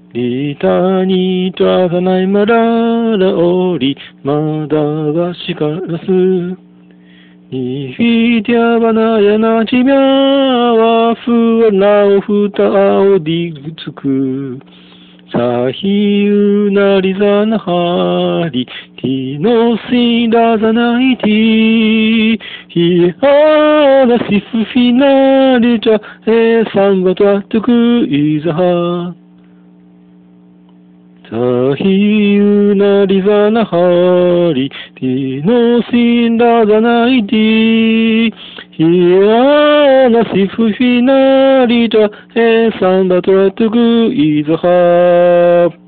リタニとあがないまららおり、まだがしからす。にひてゃばなやなちみゃわふわなおふたおりぐつく。さひうなりざなはり、てのしらざないて、ひあらしふひなりちゃ、さんばとあとくいざは。さひうなりざなはり、てのしらざないて、ひあらしふひなりちゃ、さんばとあとくいざは。